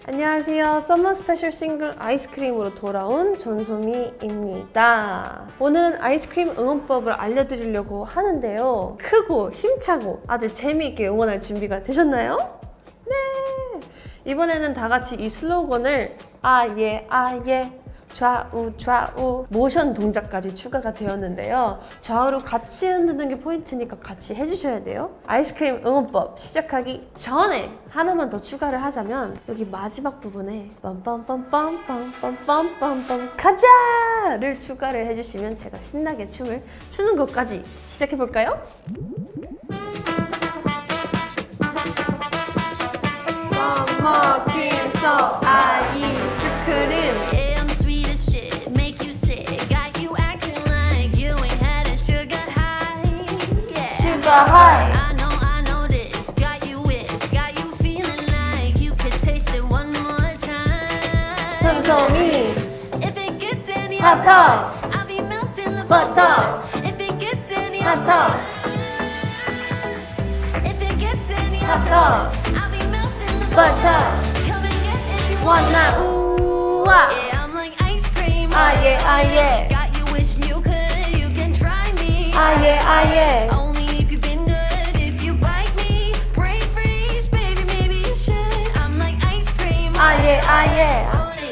안녕하세요. 썸머 스페셜 싱글 아이스크림으로 돌아온 전소미입니다. 오늘은 아이스크림 응원법을 알려드리려고 하는데요. 크고 힘차고 아주 재미있게 응원할 준비가 되셨나요? 네! 이번에는 다 같이 이 슬로건을 아예 아예 좌우 좌우 모션 동작까지 추가가 되었는데요. 좌우로 같이 흔드는 게 포인트니까 같이 해주셔야 돼요. 아이스크림 응원법 시작하기 전에 하나만 더 추가를 하자면 여기 마지막 부분에 빰빰빰빰빰빰빰빰빰 가자를 추가를 해주시면 제가 신나게 춤을 추는 것까지 시작해볼까요? 먹긴 써 아이스크림 high. I know this. Got you with, got you feeling like you could taste it one more time. 전소미. If it gets any hotter, I'll be melting the butter. If it gets any hotter, if it gets any hotter, I'll be melting the butter. Come and get if you wanna. Ooh, yeah, I'm like ice cream. Ah yeah, ah yeah. Got you wishing you could, you can try me. Ah yeah, ah yeah. 아예 아예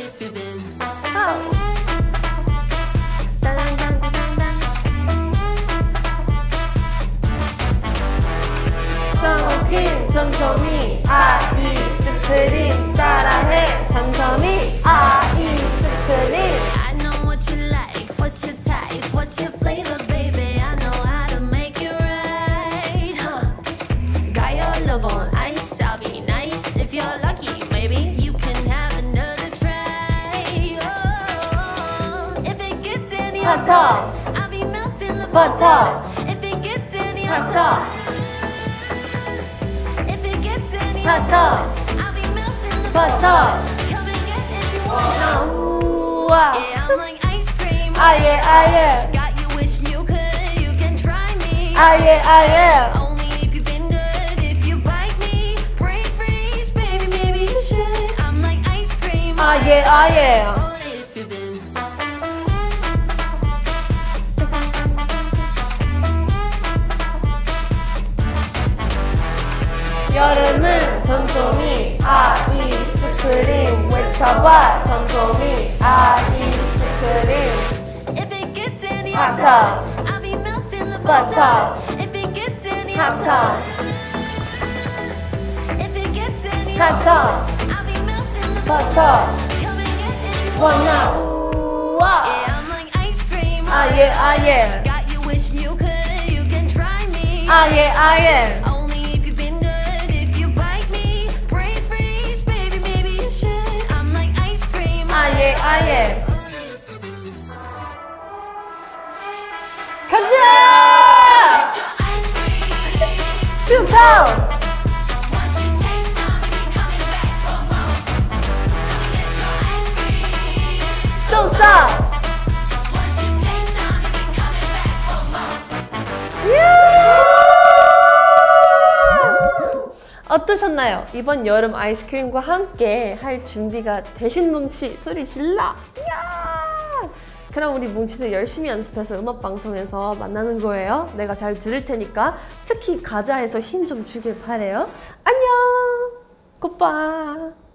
썸머퀸 전소미 아이스크림 따라해 전소미 아이스크림 I know what you like, what's your type, what's your flavor baby I know how to make it right Got your love on ice, I'll be nice if you're lucky maybe hotter, I'll be melting the butter. If it gets any hotter, if it gets any hotter, I'll be melting the butter. Come and get if you wanna. Ooh, yeah, I'm like ice cream. Ah yeah, ah yeah. Got you wishing you could, you can try me. Ah yeah, ah yeah. Only if you've been good, if you bite me, brain freeze, baby, maybe you should. I'm like ice cream. Ah yeah, ah yeah. 여름은 전소미 아이스크림 외쳐봐 전소미 아이스크림 If it gets any hotter I'll be melting the butter If it gets any hotter If it gets any hotter I'll be melting the butter Come and get if you wanna Ooh, yeah, I'm like ice cream Ah yeah, ah yeah Got you wishing you could, you can try me Ah yeah, ah yeah 아예 아예 가자! 수고! So soft! 어떠셨나요? 이번 여름 아이스크림과 함께 할 준비가 되신 뭉치 소리 질러! 이야! 그럼 우리 뭉치들 열심히 연습해서 음악방송에서 만나는 거예요. 내가 잘 들을 테니까 특히 가자에서 힘 좀 주길 바래요. 안녕! 굿바!